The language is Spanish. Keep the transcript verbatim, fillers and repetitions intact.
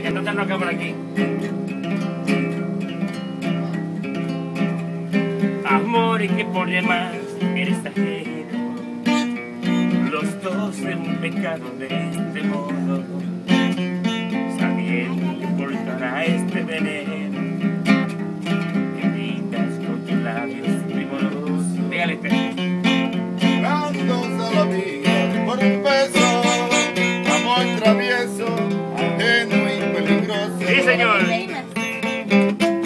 que tocarlo acá por aquí. Amor y que por demás eres ajeno, los dos en un pecado de este modo, sabiendo que portará este veneno que pintas con tus labios primorosos. Dígale este. Dándose la vida por un beso, amor travieso, ajeno y peligroso. Sí, señor.